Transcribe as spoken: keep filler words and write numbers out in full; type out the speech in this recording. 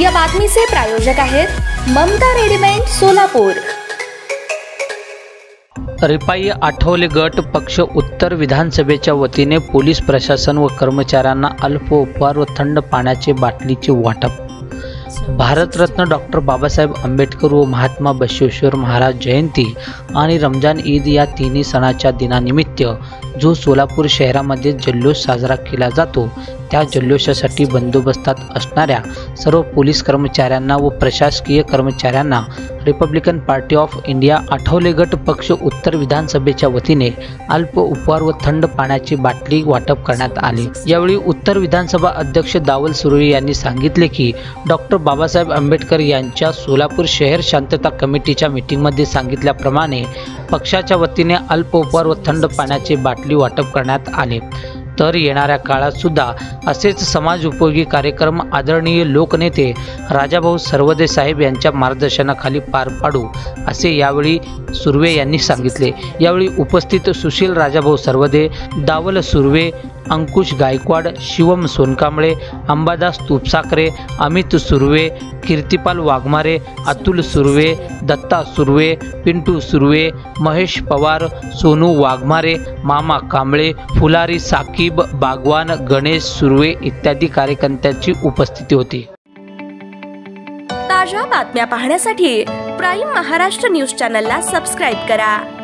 या बातमीचे प्रायोजक आहेत ममता रेडीमेड सोलापूर। रिपाई आठवले गट पक्ष उत्तर विधानसभेच्या वतीने पोलीस प्रशासन व कर्मचाऱ्यांना अल्प उपहार व थंड पाण्याचे बाटलीचे वाटप। भारतरत्न डॉक्टर बाबासाहेब आंबेडकर व महात्मा बसवेश्वर महाराज जयंती आणि रमजान ईद या तिन्ही सणाच्या दिनानिमित्त जो सोलापूर शहरामध्ये जल्लोष साजरा केला जातो, त्या जल्लोषासाठी बंदोबस्तात असणाऱ्या सर्व पोलीस कर्मचाऱ्यांना व प्रशासकीय कर्मचाऱ्यांना Republican Party of India Athawale गट पक्ष उत्तर विधानसभेच्या वतीने अल्प उपहार व थंड पाण्याची बाटली वाटप करण्यात आले। यावेळी उत्तर विधानसभा अध्यक्ष दावल सुर्वे यांनी सांगितले की डॉक्टर बाबासाहेब आंबेडकर यांच्या सोलापूर शहर शांतता कमिटीच्या मीटिंगमध्ये सांगितल्याप्रमाणे पक्षाच्या वतीने अल्प उपहार व थंड पाण्याची बाटली वाटप करण्यात आले। तर येणाऱ्या काळात सुद्धा असेच समाज उपयोगी कार्यक्रम आदरणीय लोकनेते राजाभाऊ सर्वदे साहेब यांच्या मार्गदर्शनाखाली पार पाडू असे यावेळी सुर्वे यांनी सांगितले। यावेळी उपस्थित सुशील राजाभाऊ सर्वदे, दावल सुर्वे, अंकुश गायकवाड, शिवम सोनकांबळे, अंबादास तुपसाकरे, अमित सुर्वे, कीर्तिपाल वाघमारे, अतुल सुर्वे, दत्ता सुर्वे, पिंटू सुर्वे, महेश पवार, सोनू वाघमारे, मामा कांबळे, फुलारी साकीब बागवान, गणेश सुर्वे इत्यादी कार्यकर्त्यांची उपस्थिती होती। ताज्या बातम्या पाहण्यासाठी प्राईम महाराष्ट्र न्यूज चॅनलला सबस्क्राईब करा।